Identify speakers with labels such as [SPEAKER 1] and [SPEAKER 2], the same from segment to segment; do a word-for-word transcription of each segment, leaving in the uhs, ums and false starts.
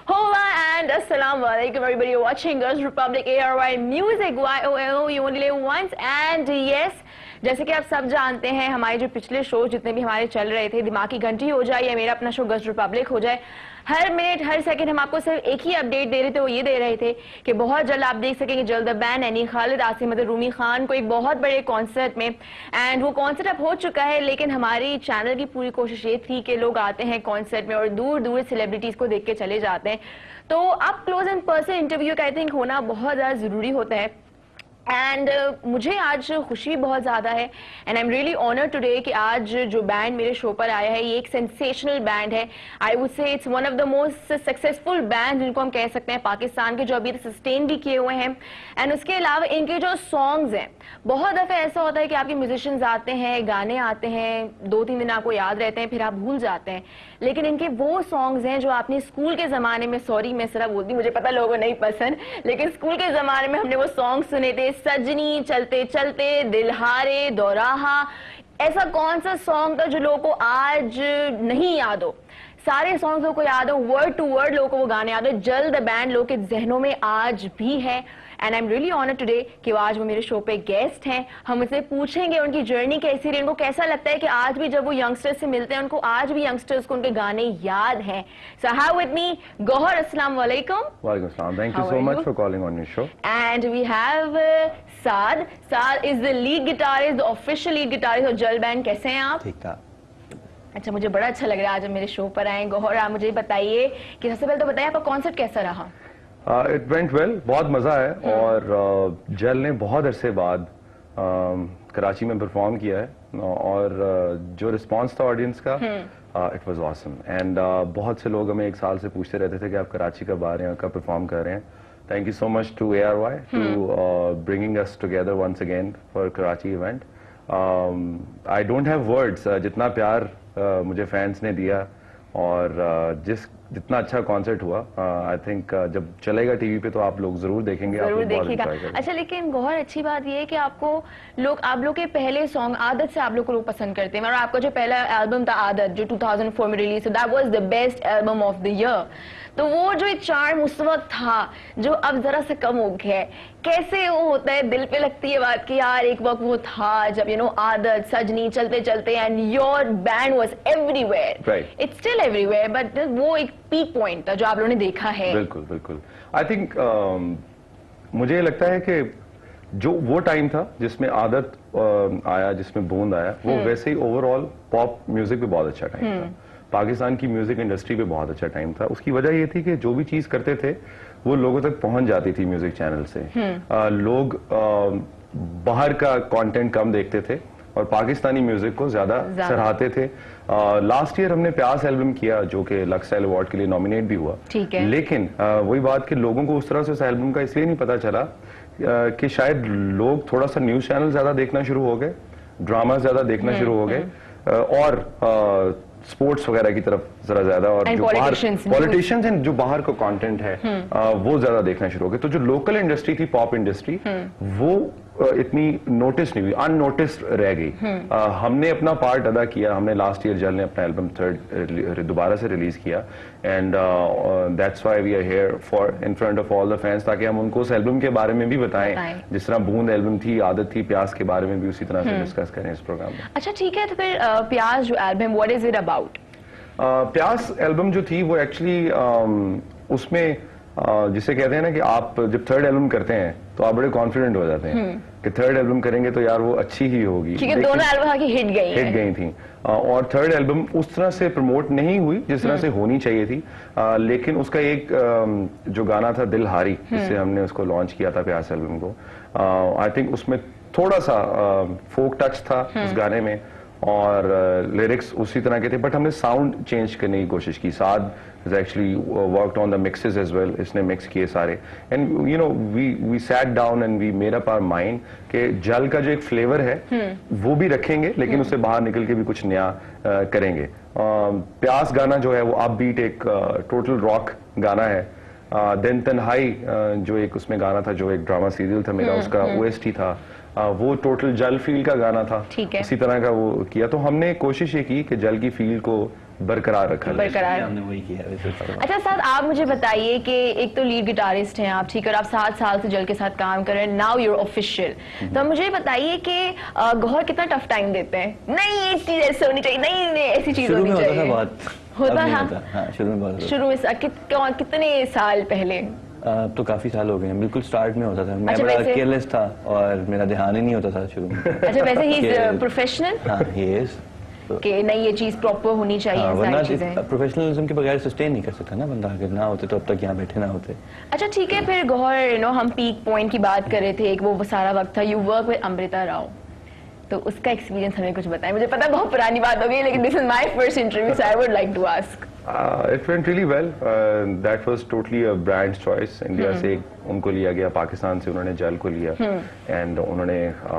[SPEAKER 1] Hola and assalamu alaikum everybody watching Girls Republic A R Y Musik Y O L O you only live once and yes जैसे कि आप सब जानते हैं हमारे जो पिछले शो जितने भी हमारे चल रहे थे दिमागी घंटी हो जाए या मेरा अपना शो गर्ल्स रिपब्लिक हो जाए हर मिनट हर सेकंड हम आपको सिर्फ एक ही अपडेट दे रहे थे वो ये दे रहे थे कि बहुत जल्द आप देख सकेंगे जल्द बैन यानी खालिद आसिम रूमी खान को एक बहुत बड़े कॉन्सर्ट में एंड वो कॉन्सर्ट अब हो चुका है लेकिन हमारी चैनल की पूरी कोशिश ये थी कि लोग आते हैं कॉन्सर्ट में और दूर दूर सेलिब्रिटीज को देख के चले जाते हैं तो अब क्लोज एंड पर्सन इंटरव्यू का आई थिंक होना बहुत ज्यादा जरूरी होता है एंड uh, मुझे आज खुशी भी बहुत ज़्यादा है and I am really honour today कि आज जो बैंड मेरे शो पर आया है ये एक सेंसेशनल बैंड है I would say it's one of the most successful band जिनको हम कह सकते हैं पाकिस्तान के जो अभी सस्टेन भी किए हुए हैं एंड उसके अलावा इनके जो सॉन्ग्स हैं बहुत दफ़े ऐसा होता है कि आपके म्यूजिशियंस आते हैं गाने आते हैं दो तीन दिन आपको याद रहते हैं फिर आप भूल जाते हैं लेकिन इनके वो सॉन्ग्स हैं जो आपने स्कूल के ज़माने में सॉरी मैं सिर्फ बोलती मुझे पता लोगों को नहीं पसंद लेकिन स्कूल के ज़माने में हमने वो सॉन्ग सुने थे सजनी चलते चलते दिलहारे दोराहा ऐसा कौन सा सॉन्ग था जो लोगों को आज नहीं याद हो सारे सॉन्ग्स को याद हो वर्ड टू वर्ड लोगों को वो गाने याद हो जल्द बैंड लोगों के जहनों में आज भी है and I am really honour today कि वो आज वो मेरे शो पे गेस्ट हैं हम उनसे पूछेंगे उनकी जर्नी कैसी रही उनको कैसा लगता है कि आज भी जब वो यंगस्टर्स से मिलते हैं उनको आज भी यंगस्टर्स को उनके गाने याद हैं so have with me Gohar अस्सलाम वालेकुम
[SPEAKER 2] वालेकुम अस्सलाम thank you so much for calling on your show
[SPEAKER 1] and we have Saad Saad is the lead guitarist the official lead guitarist of Jal band कैसे हैं आप
[SPEAKER 2] ठीक ठाक
[SPEAKER 1] अच्छा मुझे बड़ा अच्छा लग रहा है आज मेरे शो पर आए गोहर आप मुझे बताइए कि सबसे पहले तो बताइए आपका कॉन्सर्ट कैसा रहा
[SPEAKER 2] इट वेंट वेल बहुत मजा है और uh, जल ने बहुत अरसे बाद uh, कराची में परफॉर्म किया है और uh, जो रिस्पांस था ऑडियंस का इट वाज ऑसम एंड बहुत से लोग हमें एक साल से पूछते रहते थे कि आप कराची कब आ रहे हैं कब परफॉर्म कर रहे हैं thank you so much to A R Y to bringing us together once again for Karachi event I don't have words जितना प्यार uh, मुझे फैंस ने दिया और uh, जिस जितना अच्छा कॉन्सर्ट हुआ आई uh, थिंक uh, जब चलेगा टीवी पे तो आप लोग जरूर देखेंगे
[SPEAKER 1] जरूर देखिएगा अच्छा लेकिन गौहर अच्छी बात ये है कि आपको लोग आप लोग के पहले सॉन्ग आदत से आप लोग को लोग पसंद करते हैं और आपका जो पहला एल्बम था आदत जो टू थाउजेंड फोर में रिलीज हुआ that was the best album of the year तो वो जो एक चार्म उस वक्त था जो अब जरा से कम हो गया है कैसे वो होता है दिल पे लगती है बात कि यार एक वक्त वो था जब यू नो आदत Sajni Chalte Chalte and your band was everywhere it's still everywhere but वो एक पीक पॉइंट था जो आप लोगों ने देखा है
[SPEAKER 2] बिल्कुल बिल्कुल आई थिंक um, मुझे लगता है कि जो वो टाइम था जिसमें आदत uh, आया जिसमें बूंद आया वो वैसे ही ओवरऑल पॉप म्यूजिक पे बहुत अच्छा टाइम था पाकिस्तान की म्यूजिक इंडस्ट्री पे बहुत अच्छा टाइम था उसकी वजह ये थी कि जो भी चीज करते थे वो लोगों तक पहुंच जाती थी म्यूजिक चैनल से आ, लोग आ, बाहर का कंटेंट कम देखते थे और पाकिस्तानी म्यूजिक को ज्यादा सराहते थे लास्ट ईयर हमने प्यास एल्बम किया जो कि लक्सस्टाइल अवार्ड के लिए नॉमिनेट भी हुआ लेकिन आ, वही बात कि लोगों को उस तरह से उस एल्बम का इसलिए नहीं पता चला आ, कि शायद लोग थोड़ा सा न्यूज चैनल ज्यादा देखना शुरू हो गए ड्रामा ज्यादा देखना शुरू हो गए और आ, स्पोर्ट्स वगैरह की तरफ जरा ज्यादा और जो बाहर पॉलिटिशियंस एंड जो बाहर का कंटेंट है आ, वो ज्यादा देखना शुरू हो गया तो जो लोकल इंडस्ट्री थी पॉप इंडस्ट्री वो आ, इतनी नोटिस नहीं हुई अननोटिस्ड रह गई आ, हमने अपना पार्ट अदा किया हमने लास्ट ईयर जल ने अपना एल्बम थर्ड दोबारा से रिलीज किया and that's why we are here for in front of all the fans ताकि हम उनको उस एल्बम के बारे में भी बताएं जिस तरह बूंद एल्बम थी आदत थी प्यास के बारे में भी उसी तरह से डिस्कस करें इस प्रोग्राम में
[SPEAKER 1] अच्छा ठीक है तो फिर प्यास जो album what is it about
[SPEAKER 2] Pyaas album जो थी वो एक्चुअली उसमें uh, जिसे कहते हैं ना कि आप जब थर्ड एल्बम करते हैं तो आप बड़े कॉन्फिडेंट हो जाते हैं कि थर्ड एल्बम करेंगे तो यार वो अच्छी ही होगी
[SPEAKER 1] क्योंकि दोनों एल्बम आके हिट गई
[SPEAKER 2] हिट गई थी uh, और थर्ड एल्बम उस तरह से प्रमोट नहीं हुई जिस तरह से होनी चाहिए थी uh, लेकिन उसका एक uh, जो गाना था दिल हारी जिससे हमने उसको लॉन्च किया था प्यास एल्बम को आई थिंक उसमें थोड़ा सा फोक uh, टच था उस गाने में और लिरिक्स uh, उसी तरह के थे बट हमने साउंड चेंज करने की कोशिश की Saad has actually worked on the mixes as well इसने मिक्स किए सारे and you know we we sat down and we made up our mind कि जल का जो एक फ्लेवर है hmm. वो भी रखेंगे लेकिन hmm. उससे बाहर निकल के भी कुछ नया uh, करेंगे uh, प्यास गाना जो है वो अपबीट एक टोटल uh, रॉक गाना है देन तन्हाई uh, जो एक उसमें गाना था जो एक ड्रामा सीरियल था मेरा hmm. उसका O S T था आ, वो टोटल जल फील का गाना था इसी तरह का वो किया तो हमने कोशिश ये की कि जल की फील को बरकरार रखा।
[SPEAKER 1] बरकरार
[SPEAKER 3] हमने वही किया है।
[SPEAKER 1] अच्छा साथ आप मुझे बताइए कि एक तो लीड गिटारिस्ट हैं आप, ठीक है, और आप सात साल से जल के साथ काम कर रहे हैं, नाउ यूर ऑफिशियल, तो मुझे बताइए कि गौहर कितना टफ टाइम देते हैं? नहीं ये चीज ऐसे होनी चाहिए, नहीं नहीं ऐसी चीज होनी चाहिए। होता था
[SPEAKER 3] शुरू में बहुत
[SPEAKER 1] शुरू में कितने साल पहले?
[SPEAKER 3] अब तो काफी साल हो गए हैं। बिल्कुल स्टार्ट में होता था, मैं
[SPEAKER 1] अच्छा,
[SPEAKER 3] बड़ा केयरलेस था और मेरा ध्यान ही नहीं होता था शुरू में।
[SPEAKER 1] अच्छा वैसे ही प्रोफेशनल?
[SPEAKER 3] हाँ ही इज
[SPEAKER 1] कि नहीं ये चीज प्रॉपर होनी चाहिए।
[SPEAKER 3] हाँ, वरना प्रोफेशनलिज्म के बगैर सस्टेन नहीं कर सकता ना बंदा, अगर ना होते तो अब तक यहाँ बैठे ना होते।
[SPEAKER 1] अच्छा ठीक है, फिर गौहर यू नो हम पीक पॉइंट की बात कर रहे थे, एक वो सारा वक्त था, you work with Amrita Rao, तो उसका एक्सपीरियंस हमें कुछ बताएं। मुझे पता है बहुत पुरानी बात हो गई, लेकिन this is my first interview so I would like to ask.
[SPEAKER 2] It went really well, that was totally a brand choice. India से उनको लिया गया, पाकिस्तान से उन्होंने जल को लिया, एंड उन्होंने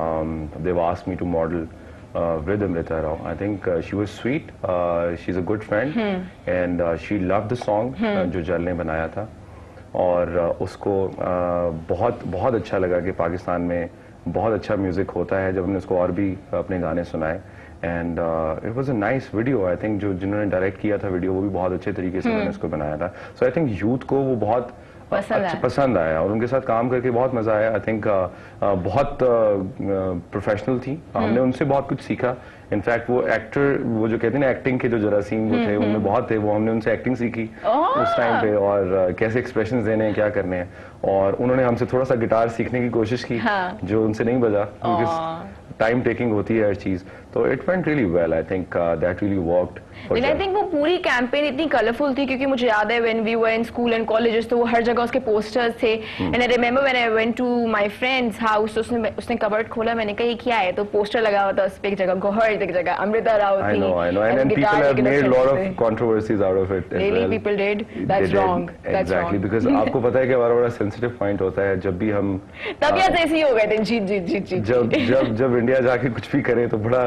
[SPEAKER 2] they asked me to model with Amrita Rao. I think uh, she was sweet, uh, she's a good friend, hmm. and uh, she loved the song hmm. uh, जो जल ने बनाया था, और uh, उसको uh, बहुत बहुत अच्छा लगा कि पाकिस्तान में बहुत अच्छा म्यूजिक होता है, जब हमने उसको और भी अपने गाने सुनाए, and it was a nice video. I think जो जिन्होंने डायरेक्ट किया था वीडियो, वो भी बहुत अच्छे तरीके से hmm. उन्होंने उसको बनाया था। सो आई थिंक यूथ को वो बहुत
[SPEAKER 1] पसंद
[SPEAKER 2] अच्छा पसंद आया और उनके साथ काम करके बहुत मजा आया। आई थिंक uh, uh, बहुत प्रोफेशनल uh, थी, हमने उनसे बहुत कुछ सीखा। इनफैक्ट वो एक्टर, वो जो कहते हैं ना एक्टिंग के जो जरासीम वो थे, उनमें बहुत थे, वो हमने उनसे एक्टिंग सीखी उस टाइम पे, और uh, कैसे एक्सप्रेशंस देने हैं, क्या करने हैं, और उन्होंने हमसे थोड़ा सा गिटार सीखने की कोशिश की, हाँ। जो उनसे नहीं बजा, क्योंकि टाइम टेकिंग होती है हर चीज। तो it went really well, I think that really worked.
[SPEAKER 1] लेकिन आई थिंक वो पूरी कैंपेन इतनी कलरफुल थी, क्योंकि मुझे याद है when we were in school and colleges, तो वो हर जगह उसके पोस्टर्स थे, and I remember when I went to my friends house, उसने उसने कबर्ड खोला, मैंने कहा ये क्या है, तो पोस्टर लगा हुआ था उस पे, एक जगह गौहर, एक जगह अमृता राव थी।
[SPEAKER 2] I know, I know, and then people have made lot of controversies out of it as
[SPEAKER 1] really,
[SPEAKER 2] well.
[SPEAKER 1] people did, that's wrong, that's
[SPEAKER 2] exactly,
[SPEAKER 1] wrong.
[SPEAKER 2] because आपको पता है कि हमारा बड़ा सेंसिटिव पॉइंट होता है, जब भी हम
[SPEAKER 1] तब ऐसे ही हो गए थे, जी जी जी जी
[SPEAKER 2] जब जब जब इंडिया जाके कुछ भी करें तो बड़ा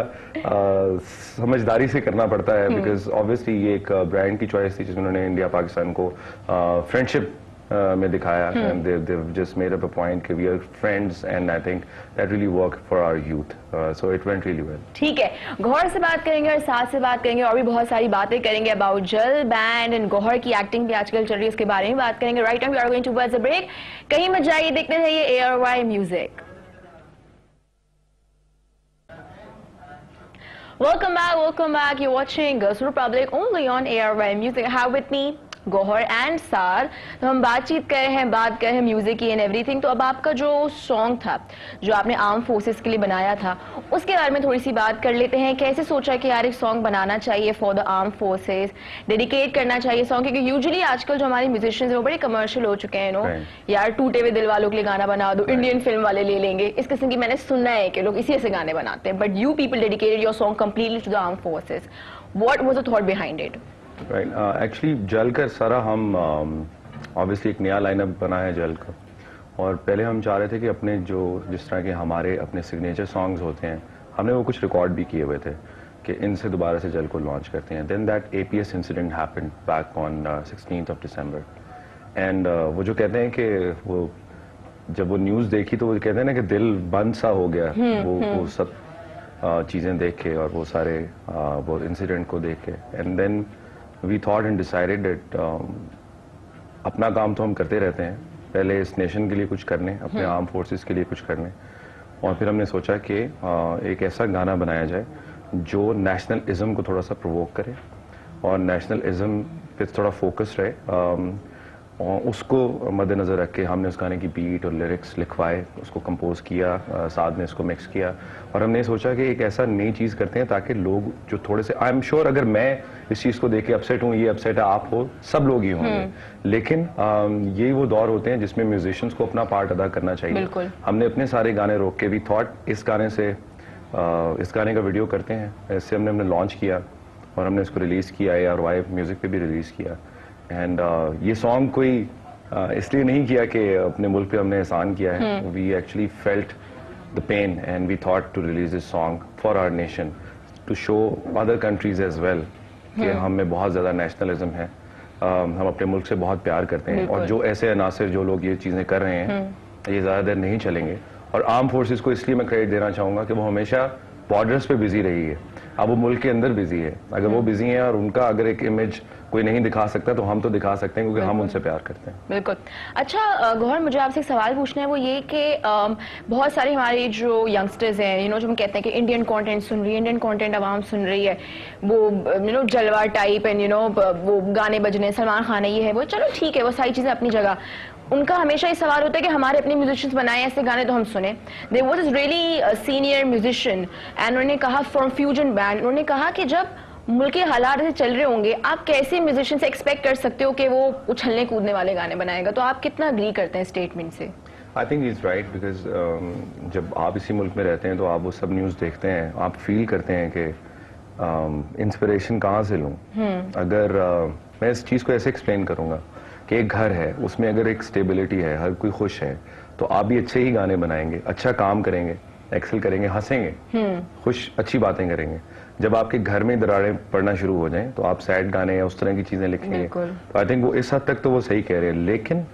[SPEAKER 2] समझदारी से करना पड़ता है, बिकॉज ऑब्वियसली ये एक ब्रांड की चॉइस थी, जिन्होंने इंडिया पाकिस्तान को फ्रेंडशिप में दिखाया, and they they've just made up a point कि we are friends, and I think that really worked for our youth, uh, so it went really well.
[SPEAKER 1] ठीक है, गौहर से बात करेंगे और साथ से बात करेंगे, और भी बहुत सारी बातें करेंगे अबाउट जल बैंड एंड गौहर की एक्टिंग भी आजकल चल रही है, उसके बारे में बात करेंगे। Right now we are going towards a break, कहीं मत जाइए, देखते रहिए A R Y music. Welcome back, welcome back. You're watching Girls Republic only on A R Y Music. Have with me Gauhar and Saad. तो हम बातचीत कर रहे हैं, बात कर रहे हैं म्यूजिक की एंड एवरीथिंग। तो अब आपका जो सॉन्ग था, जो आपने आर्म फोर्सेस के लिए बनाया था, उसके बारे में थोड़ी सी बात कर लेते हैं। कैसे सोचा कि यार एक सॉन्ग बनाना चाहिए for the arm forces, dedicate करना चाहिए सॉन्ग, क्योंकि यूजुअली आजकल जो हमारे म्यूजिशियंस हैं वो बड़े कमर्शियल हो चुके हैं, नो यार टूटे हुए दिल वालों के लिए गाना बना दो, इंडियन फिल्म वाले ले लेंगे, इस किस्म की मैंने सुना है कि लोग इसी से गाने बनाते हैं, but you people dedicated your song completely to the arm forces. What was the thought behind it?
[SPEAKER 2] Right, actually Jal कर सारा हम ऑब्वियसली um, एक नया लाइनअप बना है जल का, और पहले हम चाह रहे थे कि अपने जो जिस तरह के हमारे अपने सिग्नेचर सॉन्ग्स होते हैं, हमने वो कुछ रिकॉर्ड भी किए हुए थे कि इनसे दोबारा से जल को लॉन्च करते हैं। Then that APS incident happened back on sixteenth of December, and वो जो कहते हैं कि वो जब वो न्यूज़ देखी तो वो कहते हैं ना कि दिल बंद सा हो गया, वो वो सब uh, चीज़ें देख के और वो सारे uh, वो इंसिडेंट को देख के, and then We thought and decided that um, अपना काम तो हम करते रहते हैं, पहले इस नेशन के लिए कुछ करने, अपने आर्म फोर्सेस के लिए कुछ करने, और फिर हमने सोचा कि uh, एक ऐसा गाना बनाया जाए जो नेशनलिज्म को थोड़ा सा प्रोवोक करे और नेशनलिज्म पे थोड़ा फोकस रहे, um, और उसको मद्देनज़र रख के हमने उस गाने की बीट और लिरिक्स लिखवाए, उसको कंपोज किया, साथ में इसको मिक्स किया, और हमने सोचा कि एक ऐसा नई चीज़ करते हैं ताकि लोग जो थोड़े से, आई एम श्योर अगर मैं इस चीज़ को देख के अपसेट हूँ, ये अपसेट है, आप हो, सब लोग ही होंगे, लेकिन ये वो दौर होते हैं जिसमें म्यूजिशियंस को अपना पार्ट अदा करना चाहिए। हमने अपने सारे गाने रोक के, वी थॉट इस गाने से इस गाने का वीडियो करते हैं, ऐसे हमने हमने लॉन्च किया और हमने इसको रिलीज़ किया, ए आर वाई म्यूज़िक पे भी रिलीज़ किया। एंड uh, ये सॉन्ग कोई uh, इसलिए नहीं किया कि अपने मुल्क पे हमने एहसान किया है, we actually felt the pain and we thought to release this song for our nation, to show other countries as well कि हम में बहुत ज़्यादा नेशनलिज्म है, uh, हम अपने मुल्क से बहुत प्यार करते हैं, और जो ऐसे अनासर जो लोग ये चीज़ें कर रहे हैं ये ज़्यादा देर नहीं चलेंगे। और आर्म फोर्सेस को इसलिए मैं क्रेडिट देना चाहूँगा कि वो हमेशा बॉर्डर्स पे बिजी रही है, अब वो मुल्क के अंदर बिजी है। अगर वो बिजी हैं और उनका अगर एक इमेज कोई नहीं दिखा सकता तो हम तो दिखा सकते हैं, क्योंकि हम उनसे प्यार करते हैं।
[SPEAKER 1] बिल्कुल। अच्छा गौहर, मुझे आपसे एक सवाल पूछना है, वो ये कि बहुत सारे हमारे जो यंगस्टर्स हैं, यू नो, जो हम कहते हैं कि इंडियन कंटेंट सुन रही है, इंडियन कंटेंट आवाम सुन रही है, वो यू नो जलवा टाइप एंड यू नो वो गाने बजने, सलमान खान ये है वो, चलो ठीक है, वो सारी चीज़ें अपनी जगह। उनका हमेशा ये सवाल होता है कि हमारे अपने म्यूजिशियंस बनाए ऐसे गाने तो हम सुने। There was this really senior musician and उन्होंने कहा फ्रॉम फ्यूजन बैंड, उन्होंने कहा कि जब मुल्क के हालात से चल रहे होंगे, आप कैसे म्यूजिशियन से एक्सपेक्ट कर सकते हो कि वो उछलने कूदने वाले गाने बनाएगा? तो आप कितना अग्री करते हैं स्टेटमेंट से?
[SPEAKER 2] I think is right, because जब आप इसी मुल्क में रहते हैं तो आप वो सब न्यूज़ देखते हैं, आप फील करते हैं कि इंस्पिरेशन um, कहाँ से लूँ। अगर uh, मैं इस चीज़ को ऐसे एक्सप्लेन करूँगा कि एक घर है, उसमें अगर एक स्टेबिलिटी है, हर कोई खुश है, तो आप भी अच्छे ही गाने बनाएंगे, अच्छा काम करेंगे, एक्सेल करेंगे, हंसेंगे, खुश अच्छी बातें करेंगे। जब आपके घर में दरारें पड़ना शुरू हो जाएं तो आप सैड गाने या उस तरह की चीजें लिखेंगे। तो आई थिंक वो इस हद तक तो वो सही कह रहे हैं। लेकिन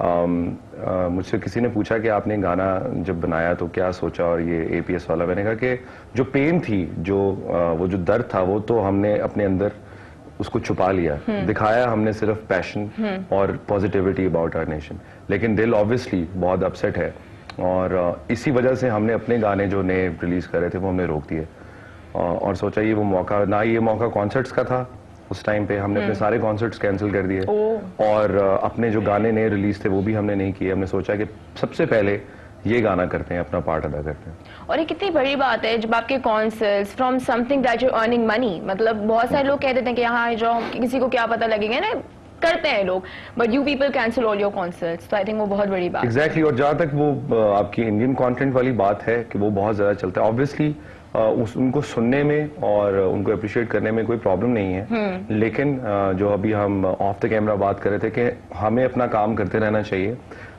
[SPEAKER 2] मुझसे किसी ने पूछा कि आपने गाना जब बनाया तो क्या सोचा, और ये एपीएस वाला, मैंने कहा कि जो पेन थी, जो आ, वो जो दर्द था, वो तो हमने अपने अंदर उसको छुपा लिया, दिखाया हमने सिर्फ पैशन और पॉजिटिविटी अबाउट आवर नेशन, लेकिन दिल ऑब्वियसली बहुत अपसेट है। और इसी वजह से हमने अपने गाने जो नए रिलीज कर रहे थे वो हमने रोक दिए और सोचा ये वो मौका ना, ये मौका कॉन्सर्ट्स का था। उस टाइम पे हमने अपने सारे कॉन्सर्ट्स कैंसिल कर दिए और अपने जो गाने नए रिलीज थे वो भी हमने नहीं किए। हमने सोचा कि सबसे पहले ये गाना करते हैं, अपना पार्ट अदा करते हैं।
[SPEAKER 1] और ये कितनी बड़ी बात है जब आपके concerts from something that you earning money, मतलब बहुत सारे लोग कह देते हैं कि यहाँ जाओ, किसी को क्या पता लगेगा ना, करते हैं लोग, but you people cancel all your concerts. तो आई थिंक वो बहुत बड़ी बात
[SPEAKER 2] एग्जैक्टली exactly, और जहाँ तक वो आपकी इंडियन कंटेंट वाली बात है कि वो बहुत ज्यादा चलता है, ऑब्वियसली उस उनको सुनने में और उनको अप्रिशिएट करने में कोई प्रॉब्लम नहीं है। लेकिन जो अभी हम ऑफ द कैमरा बात कर रहे थे कि हमें अपना काम करते रहना चाहिए।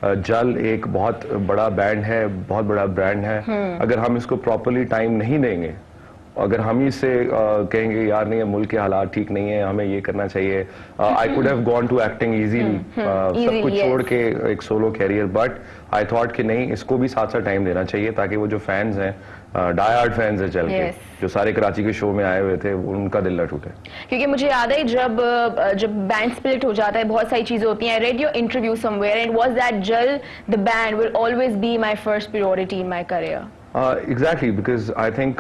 [SPEAKER 2] जल एक बहुत बड़ा बैंड है, बहुत बड़ा ब्रांड है, अगर हम इसको प्रॉपरली टाइम नहीं देंगे, अगर हम ही से कहेंगे यार नहीं, मुल्क के हालात ठीक नहीं है, हमें ये करना चाहिए, I could have gone to acting easily, सब कुछ छोड़ के एक solo career, but I thought कि नहीं, इसको भी साथ साथ टाइम देना चाहिए ताकि वो जो फैंस हैं, डाई हार्ड फैंस है चल के, जो सारे कराची के शो में आए हुए थे, उनका दिल न टूटे।
[SPEAKER 1] क्योंकि मुझे याद है जब जब बैंड स्प्लिट हो जाता है, बहुत सारी चीजें होती हैं। Read your interview somewhere and was that Jal the band will always be my first priority in my career.
[SPEAKER 2] Exactly, because I think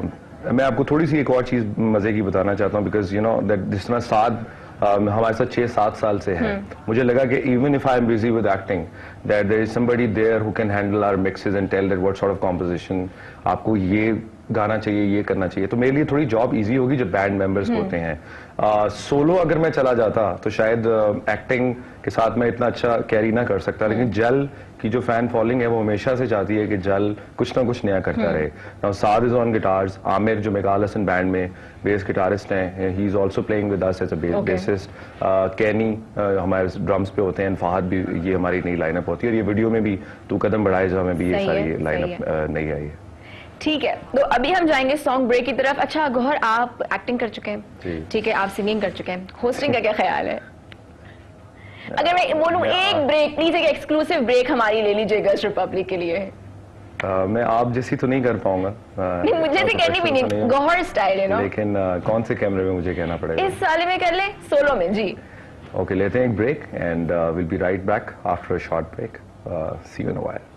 [SPEAKER 2] मैं आपको थोड़ी सी एक और चीज मजे की बताना चाहता हूँ, बिकॉज यू नो दैट जिस तरह साथ Um, हमारे साथ छह सात साल से है, मुझे लगा कि even if I am busy with acting, that there is somebody there who can handle our mixes and tell that what sort of composition आपको ये गाना चाहिए, ये करना चाहिए। तो मेरे लिए थोड़ी जॉब इजी होगी जब बैंड मेंबर्स होते हैं। सोलो uh, अगर मैं चला जाता तो शायद एक्टिंग uh, के साथ मैं इतना अच्छा कैरी ना कर सकता, लेकिन जल की जो फैन फॉलोइंग है वो हमेशा से चाहती है कि जल कुछ ना कुछ नया करता रहे। Now Saad is on guitars, Aamir जो मेघाल हसन बैंड में बेस गिटारिस्ट हैं, he is also playing with us as a bassist, Kenny हमारे ड्रम्स पे होते हैं, फहद भी, ये हमारी नई लाइनअप होती है। और ये वीडियो में भी तू कदम बढ़ाए जा में भी ये सारी लाइनअप नई आई है।
[SPEAKER 1] ठीक है, तो अभी हम जाएंगे सॉन्ग ब्रेक की तरफ। अच्छा गौहर, आप एक्टिंग कर चुके हैं, ठीक है, आप सिंगिंग कर चुके हैं, होस्टिंग का क्या ख्याल है? अगर मैं बोलूं एक ब्रेक प्लीज, एक एक्सक्लूसिव ब्रेक हमारी ले लीजिए गर्ल्स रिपब्लिक के लिए।
[SPEAKER 2] Uh, मैं आप जैसी तो नहीं कर पाऊंगा, uh,
[SPEAKER 1] नहीं मुझे तो कहनी भी नहीं, गौहर स्टाइल है ना,
[SPEAKER 2] लेकिन uh, कौन से कैमरे में मुझे कहना पड़ेगा?
[SPEAKER 1] इस वाले में कर ले, सोलो में जी।
[SPEAKER 2] ओके okay, लेते हैं एक break and will be right back after a short break. See you in a while.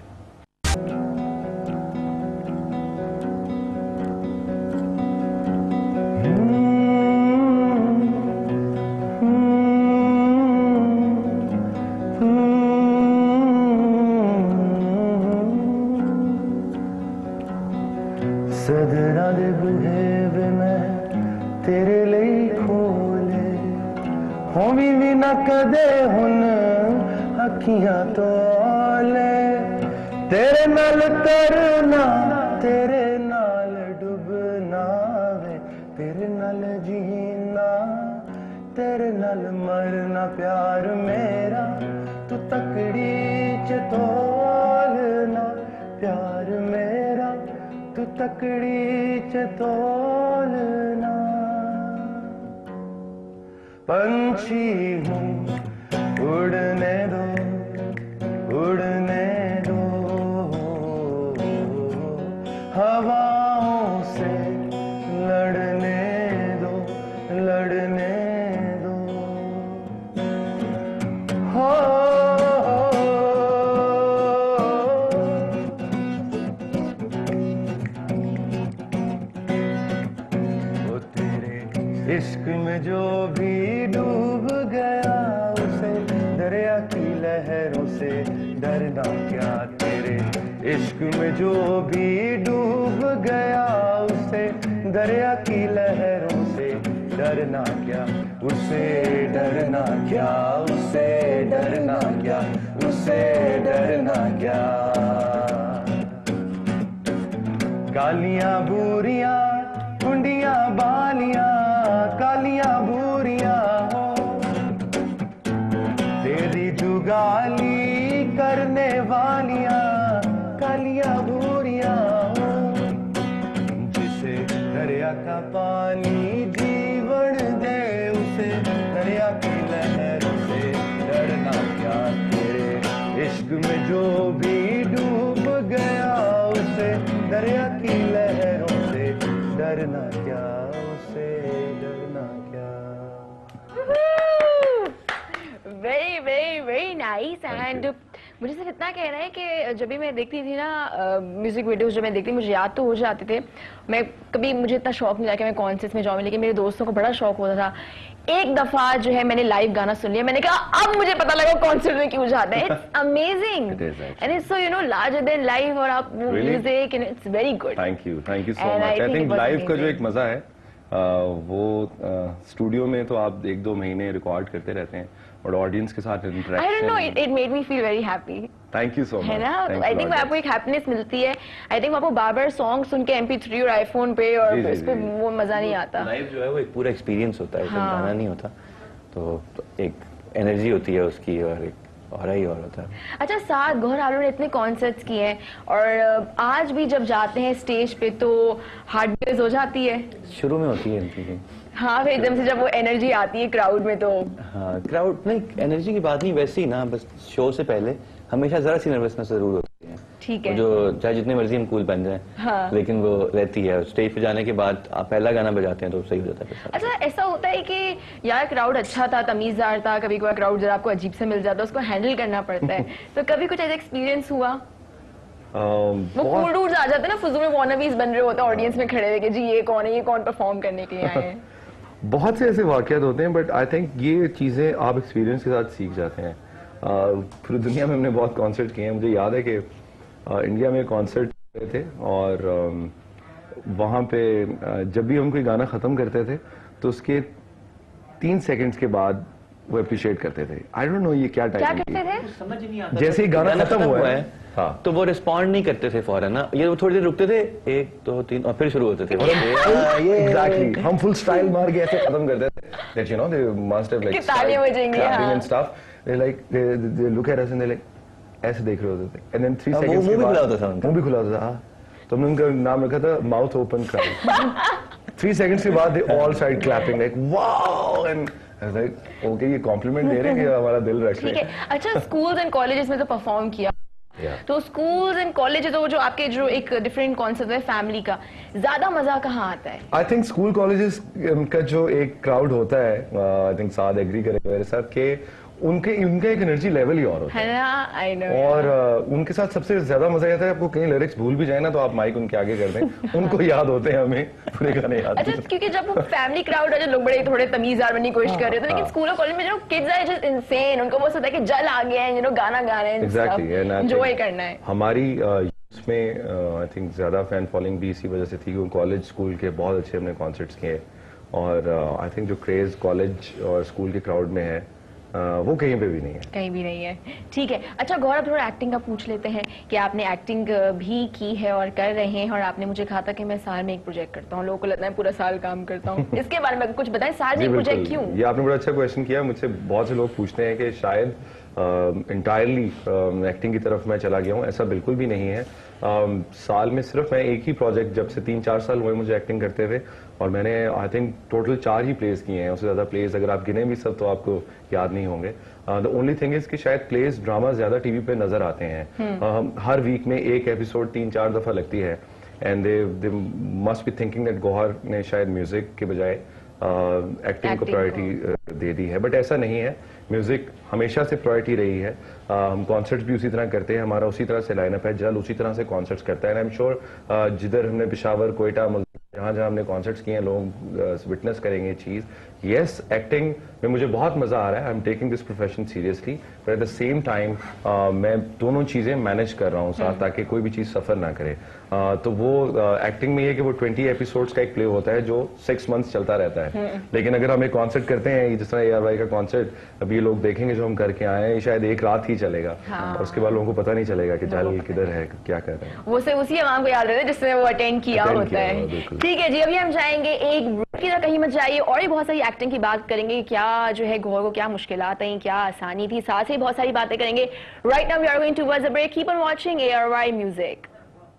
[SPEAKER 4] सदरा दे बुझे मैं तेरे लिए खोले होवी भी ना कदे हुन अखियां तो ले, तेरे नाल तरना तेरे नाल डुबना वे, तेरे नाल जीना तेरे नाल मरना, प्यार मेरा तू तकड़ी च तोलना, प्यार मेरा तू तकड़ी च तोलना। पंछी हूँ उड़ने दो उड़ने दो, हवाओं से हो वो तेरे इश्क में जो भी डूब गया उसे दरिया की लहरों से डरना क्या। तेरे इश्क में जो भी डूब गया उसे दरिया की लहरों से डरना क्या। उसे डरना क्या, उसे डरना क्या, उसे डरना क्या। कालियां बूरियां कुंडियां बालियां कालियां बूरियां हो तेरी जुगाली करने वालियां कालियां बूरियां हो। जिसे दरिया का पानी जीवन दे उसे दरिया की लहरों से डरना क्या। तेरे इश्क में जो भी डूब गया उसे दरिया की लहरों से डरना क्या, उसे डरना क्या।
[SPEAKER 1] Very very very nice. And मुझे सिर्फ इतना कहना है कि जब भी मैं देखती थी ना म्यूजिक वीडियोस जब मैं देखती मुझे याद तो हो जाते थे। मैं कभी मुझे इतना शौक नहीं था कि मैं कॉन्सर्ट्स में जाऊँ, लेकिन मेरे दोस्तों को बड़ा शौक होता था। एक दफा जो है मैंने लाइव गाना सुन लिया, मैंने कहा अब मुझे पता लगा कॉन्सर्ट में क्यों जाते हैं। It's amazing and it's so you know larger than life. और आप music and it's very good.
[SPEAKER 2] Thank you thank you so much. I think live का जो एक मजा है आ, वो स्टूडियो में तो आप एक दो महीने रिकॉर्ड करते रहते हैं और ऑडियंस के साथ interaction.
[SPEAKER 1] I don't know, it it made me feel very happy.
[SPEAKER 2] Thank you so much.
[SPEAKER 1] है ना, आई थिंक आपको एक हैप्पीनेस मिलती है। आई थिंक आपको बार बार सॉन्ग सुन के एम पी थ्री और आईफोन पे और इस पे वो मजा नहीं आता।
[SPEAKER 3] लाइव जो है वो एक पूरा एक्सपीरियंस होता है,
[SPEAKER 1] हाँ।
[SPEAKER 3] गाना नहीं होता। तो, तो एक एनर्जी होती है उसकी और एक और ही और होता है।
[SPEAKER 1] अच्छा, साथ गौहर आलू ने इतने कॉन्सर्ट्स किए हैं और आज भी जब जाते हैं स्टेज पे तो हार्ट बेस हो जाती है।
[SPEAKER 3] शुरू में होती है इनकी।
[SPEAKER 1] हाँ, फिर एकदम से जब वो एनर्जी आती है क्राउड में तो
[SPEAKER 3] हाँ, क्राउड नहीं, एनर्जी की बात नहीं, वैसे ही ना बस शो से पहले हमेशा जरा सी नर्वसनेस जरूर होती है।
[SPEAKER 1] ठीक है,
[SPEAKER 3] जो चाहे जितने मर्जी हम कूल बन जाए,
[SPEAKER 1] हाँ।
[SPEAKER 3] लेकिन वो रहती है। स्टेज पे जाने के बाद आप पहला गाना बजाते हैं तो सही हो जाता है।
[SPEAKER 1] अच्छा, ऐसा होता है कि यार क्राउड अच्छा था, तमीजदार था, कभी कोई क्राउड जरा आपको अजीब से मिल जाता है, उसको हैंडल करना पड़ता है। तो कभी कुछ ऐसा एक्सपीरियंस हुआ? वो कूल डूड्स आ जाते हैं ना, फुजूल में वॉनबीज बन रहे होते हैं ऑडियंस में खड़े हुए कि जी ये कौन है, ये कौन परफॉर्म करने के लिए आए हैं।
[SPEAKER 2] बहुत से ऐसे वाकयात होते हैं, बट आई थिंक ये चीजें आप एक्सपीरियंस के साथ सीख जाते हैं। पूरी दुनिया में हमने बहुत कॉन्सर्ट किए हैं। मुझे याद है कि इंडिया में कॉन्सर्ट थे और वहाँ पे जब भी हम कोई गाना ख़त्म करते थे तो उसके तीन सेकंड्स के बाद वो अप्रिशिएट करते थे। आई डोंट नो ये क्या
[SPEAKER 1] क्या
[SPEAKER 2] टाइम
[SPEAKER 1] करते थे?
[SPEAKER 3] समझ नहीं आता।
[SPEAKER 2] जैसे ही गाना खत्म हुआ है हाँ,
[SPEAKER 3] तो वो रिस्पॉन्ड नहीं करते थे फौरन ना, ये वो थोड़ी देर रुकते थे, एक दो तीन और फिर शुरू होते थे।
[SPEAKER 2] ये एग्जैक्टली हम फुल स्टाइल मार के ऐसे खत्म करते थे that you know they must have like
[SPEAKER 1] तालियां बजेंगी
[SPEAKER 2] and stuff. They like they look at us and they like ऐसे देख रहे होते थे एंड देन थ्री सेकंड्स
[SPEAKER 3] मुंह भी खुला होता था उनका।
[SPEAKER 2] मुंह भी खुला होता था हाँ। तो हमने उनका नाम रखा था mouth open crowd. Three seconds के बाद they all started clapping like wow and like okay ये कॉम्प्लीमेंट दे रहे हैं कि हमारा दिल रख रहे हैं।
[SPEAKER 1] ठीक है। अच्छा, स्कूल्स एंड कॉलेजेस में तो परफॉर्म किया
[SPEAKER 2] Yeah.
[SPEAKER 1] तो स्कूल्स एंड कॉलेजेस तो जो आपके जो एक डिफरेंट कॉन्सेप्ट है फैमिली का, ज्यादा मजा कहाँ आता है?
[SPEAKER 2] आई थिंक स्कूल कॉलेजेस का जो एक क्राउड होता है, आई थिंक साथ एग्री करेंगे मेरे साथ कि उनके उनका एक एनर्जी लेवल ही और होता है,
[SPEAKER 1] है ना? I know.
[SPEAKER 2] और uh, उनके साथ सबसे ज्यादा मजा आता है आपको कहीं लिरिक्स भूल भी जाए ना तो आप माइक उनके आगे कर दें, उनको याद होते हैं, हमें पूरे गाने याद।
[SPEAKER 1] अच्छा, क्योंकि जब वो फैमिली क्राउड है जो लोग बड़े थोड़े तमीज़दार बनने की कोशिश कर रहे थे, लेकिन स्कूल और कॉलेज में जो किड्स आर जस्ट इनसेन, उनको वो होता है कि जल आ गए हैं, यू नो गाना गा रहे हैं,
[SPEAKER 2] एग्जैक्टली
[SPEAKER 1] एंजॉय करना है।
[SPEAKER 2] हमारी में आई थिंक ज्यादा फैन फॉलोइंग भी इसी वजह से थी कि कॉलेज स्कूल के बहुत अच्छे हमने कॉन्सर्ट्स किए और आई थिंक जो क्रेज कॉलेज और स्कूल के क्राउड में है Uh, वो कहीं पे भी नहीं है,
[SPEAKER 1] कहीं भी नहीं है। ठीक है। अच्छा गौरव, थोड़ा एक्टिंग का पूछ लेते हैं कि आपने एक्टिंग भी की है और कर रहे हैं, और आपने मुझे कहा था कि मैं साल में एक प्रोजेक्ट करता हूँ, लोगों को लगता है पूरा साल काम करता हूँ। इसके बारे में कुछ बताएं, साल में एक प्रोजेक्ट क्यों?
[SPEAKER 2] ये आपने बड़ा अच्छा क्वेश्चन किया। मुझसे बहुत से लोग पूछते हैं कि शायद इंटायरली एक्टिंग की तरफ मैं चला गया हूँ, ऐसा बिल्कुल भी नहीं है। uh, साल में सिर्फ मैं एक ही प्रोजेक्ट, जब से तीन चार साल हुए मुझे एक्टिंग करते हुए, और मैंने आई थिंक टोटल चार ही प्लेस किए हैं, उससे ज्यादा प्लेस अगर आप गिने भी सब तो आपको याद नहीं होंगे। द ओनली थिंग इज कि शायद प्लेस ड्रामा ज्यादा टीवी पे नजर आते हैं, uh, हर वीक में एक एपिसोड तीन चार दफा लगती है, and they they must be thinking that Gohar ने शायद म्यूजिक के बजाय एक्टिंग uh, को प्रायोरिटी uh, दे दी है, बट ऐसा नहीं है। म्यूजिक हमेशा से प्रायोरिटी रही है। uh, हम कॉन्सर्ट्स भी उसी तरह करते हैं, हमारा उसी तरह से लाइनअप है, जल उसी तरह से कॉन्सर्ट्स करता है। एंड आई एम श्योर जिधर हमने पेशावर, कोयटा, जहाँ जहाँ हमने कॉन्सर्ट्स किए हैं, लोग विटनेस करेंगे चीज़। यस, एक्टिंग में मुझे बहुत मजा आ रहा है, I am taking this profession seriously, but at the same time मैं दोनों चीजें मैनेज कर रहा हूँ साथ, ताकि कोई भी चीज सफर ना करे। uh, तो वो एक्टिंग uh, में ये कि वो ट्वेंटी एपिसोड्स का एक प्ले होता है जो सिक्स मंथ्स चलता रहता है, लेकिन अगर हम एक कॉन्सर्ट करते हैं जिस तरह ए आर वाई का कॉन्सर्ट अभी लोग देखेंगे जो हम करके आए हैं, शायद एक रात ही चलेगा। हाँ। और उसके बाद लोगों को पता नहीं चलेगा कि जल किधर है, क्या कर रहे हैं।
[SPEAKER 1] वो सिर्फ उसी आवाम को याद रहता है जिसने वो अटेंड किया होता है। ठीक है जी, अभी हम जाएंगे एक ब्रेक की, कहीं मत जाइए, और भी बहुत सारी एक्टिंग की बात करेंगे, क्या जो है गौहर को क्या मुश्किलात आई, क्या आसानी थी, साथ ही बहुत सारी बातें करेंगे। Right now we are going towards a break, keep on watching A R Y music.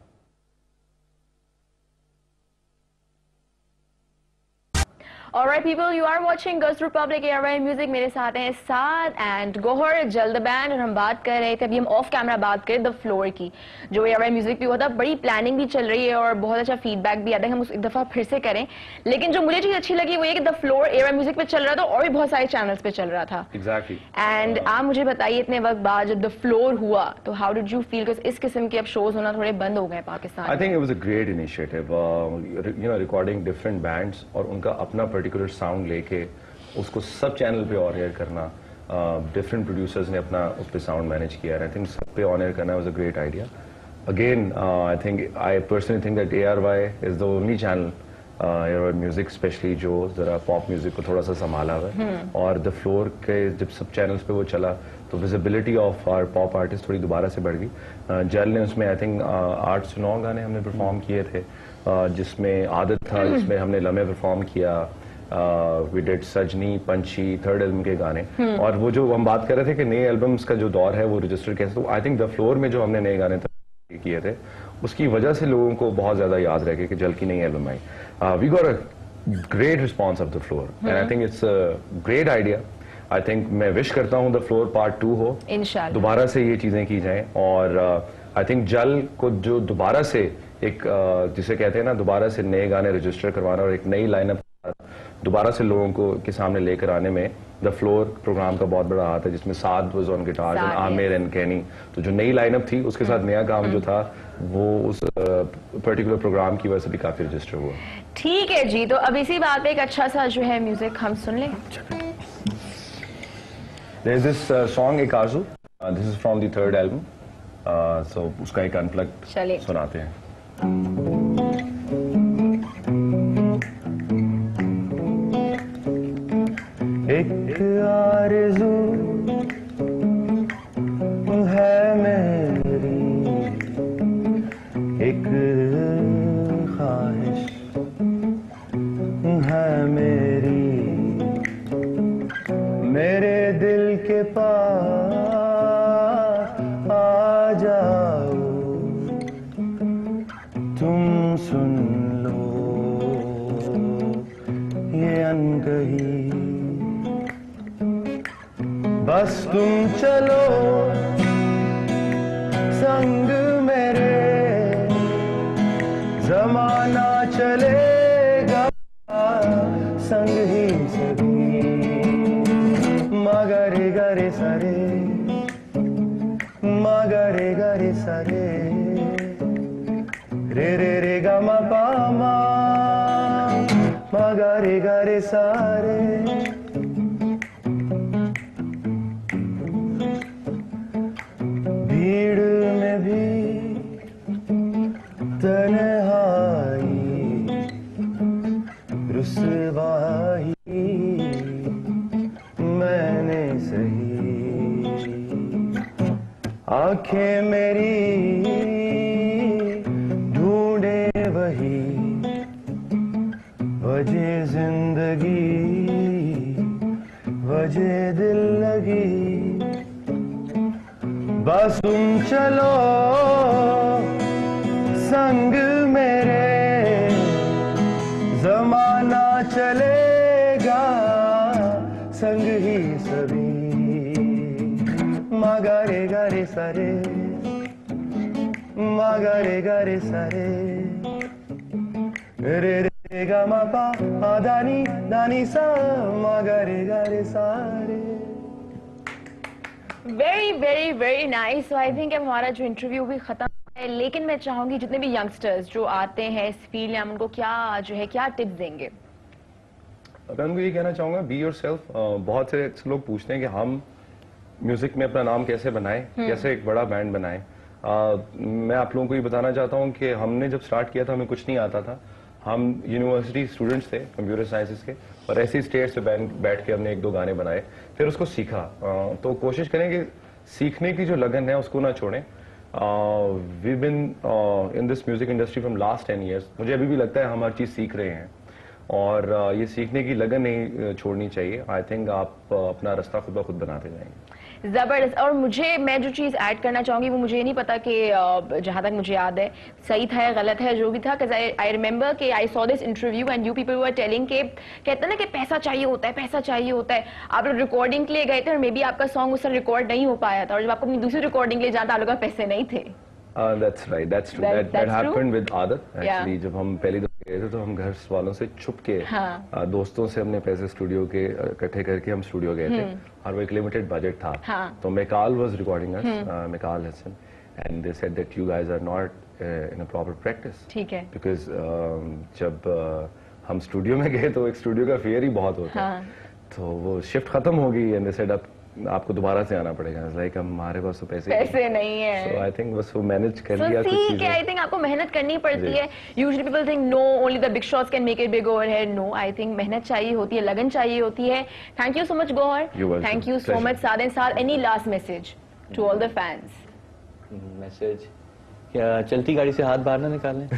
[SPEAKER 1] Alright people, you are watching Girls Republic A R Y Music। मेरे साथ हैं साद एंड गोहर जल्द बैंड, और हम बात कर रहे थे, अभी हम ऑफ कैमरा बात करें द फ्लोर की, जो A R Y Music भी हुआ था। बड़ी प्लानिंग भी चल रही है और बहुत अच्छा फीडबैक भी आता है, हम उस एक दफा फिर से करें। लेकिन जो मुझे चीज अच्छी लगी वो ये कि the floor A R Y Music पे चल रहा था और भी बहुत सारे चैनल्स पे चल रहा था।
[SPEAKER 2] एग्जैक्टली।
[SPEAKER 1] एंड आप मुझे बताइए इतने वक्त बाद जब द फ्लोर हुआ तो हाउ डिड यू फील? इस किस्म के अब शोज होना थोड़े बंद हो गए Pakistan.
[SPEAKER 2] I think it was a great initiative, you know, recording different bands और उनका अपना पर्टिकुलर साउंड लेके उसको सब चैनल पे ऑन एयर करना, डिफरेंट uh, प्रोड्यूसर्स ने अपना उस पे साउंड मैनेज किया है। आई थिंक सब पे ऑन एयर करना was a great idea. Again I think I personally think that A R Y is the only channel, A R Y music specially, जो जरा पॉप म्यूजिक को थोड़ा सा संभाला हुआ है। और द फ्लोर के जब सब चैनल्स पे वो चला तो visibility of our pop artist थोड़ी दोबारा से बढ़ गई। uh, जल ने उसमें आई थिंक आठ से नौ गाने हमने परफॉर्म किए थे, uh, जिसमें आदत था, जिसमें हमने लम्हे परफॉर्म किया, वी डिड सजनी, पंछी, थर्ड एल्बम के गाने। और वो जो हम बात कर रहे थे कि नए एल्बम्स का जो दौर है वो रजिस्टर कैसे, तो आई थिंक द फ्लोर में जो हमने नए गाने किए थे उसकी वजह से लोगों को बहुत ज्यादा याद रह गया कि जल की नई एल्बम आई। We got a great response of the floor and I think it's a great idea. I think मैं विश करता हूँ द फ्लोर पार्ट टू हो, इंशाल्लाह दोबारा से ये चीजें की जाएं। और आई uh, थिंक जल को जो दोबारा से एक uh, जिसे कहते हैं ना, दोबारा से नए गाने रजिस्टर करवाना और एक नई लाइनअप दोबारा से लोगों को के सामने लेकर आने में द फ्लोर प्रोग्राम का बहुत बड़ा हाथ है, जिसमें Saad was on guitar and Aamir and Kenny. तो जो नई लाइनअप थी उसके साथ नया काम जो था वो उस पर्टिकुलर uh, प्रोग्राम की वजह से भी काफी रजिस्टर हुआ।
[SPEAKER 1] ठीक है जी, तो अब इसी बात पे एक अच्छा सा जो है म्यूजिक हम सुन लें।
[SPEAKER 2] There is this uh, song एक आरज़ू, uh, this is from the third album, uh, so उसका एक अनप्लग्ड सुनाते हैं।
[SPEAKER 4] एक आरज़ू है मेरी, एक ख्वाहिश है मेरी, मेरे दिल के पास आ जाओ, तुम सुन लो ये अनकही, बस तुम चलो संग मेरे, जमाना चलेगा संग ही सभी, मगरे गरे सरे, मगरे गरे सरे, रे रे रे गा मा पा मा, मगरे गरे सारे। भीड़ में भी तन्हाई, रुसवाई मैंने सही, आंखें मेरी ढूंढे वही वजह जिंदगी, वजह दिल लगी, बस तुम चलो संग मेरे, जमाना चलेगा संग ही सभी, मगरे गरे सरे, मगरे गरे सरे, रे रे गा मा पा दानी दानी सा, मगरे गरे सारे।
[SPEAKER 1] Very very very nice. I think हमारा जो इंटरव्यू भी खत्म है, लेकिन मैं चाहूंगी जितने भी यंगस्टर्स जो आते हैं इस फील्ड में, हम उनको क्या जो है क्या टिप्स देंगे?
[SPEAKER 2] मैं उनको ये कहना चाहूंगा, बी योर सेल्फ। बहुत से लोग पूछते हैं कि हम म्यूजिक में अपना नाम कैसे बनाएं, कैसे एक बड़ा बैंड बनाएं। uh, मैं आप लोगों को ये बताना चाहता हूं कि हमने जब स्टार्ट किया था हमें कुछ नहीं आता था। हम यूनिवर्सिटी स्टूडेंट्स थे कंप्यूटर साइंसेस के, और ऐसे ही स्टेज से बैठ के हमने एक दो गाने बनाए, फिर उसको सीखा। uh, तो कोशिश करें कि सीखने की जो लगन है उसको ना छोड़ें। We been in this music industry from last ten years. मुझे अभी भी लगता है हम हर चीज सीख रहे हैं, और uh, ये सीखने की लगन नहीं छोड़नी चाहिए। आई थिंक आप uh, अपना रास्ता खुद ब खुद बनाते जाएंगे।
[SPEAKER 1] जबरदस्त। और मुझे मैं जो चीज ऐड करना चाहूंगी वो मुझे नहीं पता कि uh, जहां तक मुझे याद है सही था या गलत है, जो भी था, आई रिमेंबर कि I saw this interview and you people were telling के कहते हैं ना कि पैसा चाहिए होता है, पैसा चाहिए होता है। आप लोग रिकॉर्डिंग के लिए गए थे और मे बी आपका सॉन्ग उस रिकॉर्ड नहीं हो पाया था, और जब आपको अपनी दूसरी रिकॉर्डिंग के लिए जाता आप लोगों के पैसे नहीं थे।
[SPEAKER 2] Uh, that's right, that's true.
[SPEAKER 1] That-
[SPEAKER 2] That, that
[SPEAKER 1] that's true?
[SPEAKER 2] happened with Adat.
[SPEAKER 1] Yeah.
[SPEAKER 2] Actually, जब हम पहली दफा गए थे तो हम घर वालों से छुप के,
[SPEAKER 1] हाँ.
[SPEAKER 2] uh, दोस्तों से हमने पैसे स्टूडियो के इकट्ठे करके हम स्टूडियो गए थे, और वो एक लिमिटेड बजट था।
[SPEAKER 1] हाँ.
[SPEAKER 2] तो Meekal was recording us, Meekal Hasan, and they said that you guys are not in a proper practice.
[SPEAKER 1] ठीक है।
[SPEAKER 2] बिकॉज जब uh, हम स्टूडियो में गए तो एक स्टूडियो का फेयर ही बहुत होता है।
[SPEAKER 1] हाँ.
[SPEAKER 2] तो वो शिफ्ट खत्म हो गई, एंड दे सेड अब आपको दोबारा से आना पड़ेगा। लाइक हमारे पास तो पैसे
[SPEAKER 1] पैसे नहीं है।
[SPEAKER 2] So I think बस वो मैनेज कर
[SPEAKER 1] So
[SPEAKER 2] लिया कुछ
[SPEAKER 1] ठीक
[SPEAKER 2] चीजें।
[SPEAKER 1] है, आई थिंक आपको मेहनत करनी पड़ती है। Usually people think no only the big shots can make it big overhead. No, I think मेहनत चाहिए होती है, लगन चाहिए होती है। Thank you so much Gohar,
[SPEAKER 2] You're welcome.
[SPEAKER 1] Thank you so
[SPEAKER 2] Pleasure.
[SPEAKER 1] Much Saad and Saad. Any last message to all the fans?
[SPEAKER 3] Message क्या, चलती गाड़ी से हाथ बाहर ना निकालें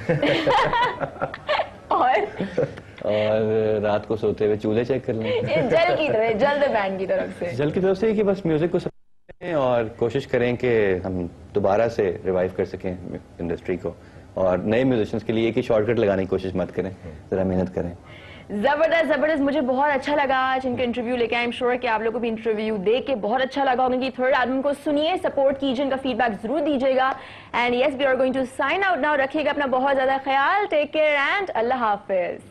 [SPEAKER 1] और
[SPEAKER 3] और रात को सोते हुए चूल्हे चेक कर लें।
[SPEAKER 1] ये जल की तरफ, जल्द बैंड की तरफ से।
[SPEAKER 3] जल की तरफ से कि बस म्यूजिक को समझें और कोशिश करें कि हम दोबारा से रिवाइव कर सकें इंडस्ट्री को, और नए म्यूजिशियंस के लिए एक ही शॉर्टकट लगाने की कोशिश मत करें, जरा मेहनत करें।
[SPEAKER 1] जबरदस्त जबरदस्त। मुझे बहुत अच्छा लगा आज इनका इंटरव्यू लेके। आई एम श्योर कि आप लोगों को भी इंटरव्यू दे के बहुत अच्छा लगा होगा। इनकी थर्ड एल्बम को सुनिए, सपोर्ट कीजिए, इनका फीडबैक जरूर दीजिएगा। And yes, we are going to sign out now. रखिएगा अपना बहुत ज्यादा ख्याल। टेक केयर एंड अल्लाह हाफिज।